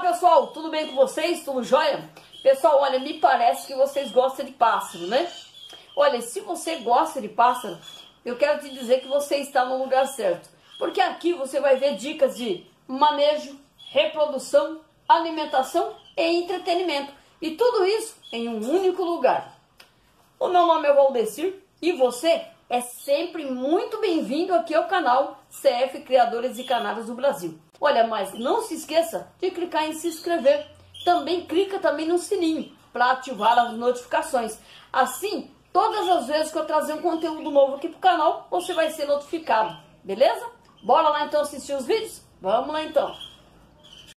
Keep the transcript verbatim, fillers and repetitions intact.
pessoal, tudo bem com vocês? Tudo jóia? Pessoal, olha, me parece que vocês gostam de pássaro, né? Olha, se você gosta de pássaro, eu quero te dizer que você está no lugar certo. Porque aqui você vai ver dicas de manejo, reprodução, alimentação e entretenimento. E tudo isso em um único lugar. O meu nome é Valdecir e você é sempre muito bem-vindo aqui ao canal C F Criadores de Canários do Brasil. Olha, mas não se esqueça de clicar em se inscrever. Também clica também no sininho para ativar as notificações. Assim, todas as vezes que eu trazer um conteúdo novo aqui para o canal, você vai ser notificado. Beleza? Bora lá então assistir os vídeos? Vamos lá então!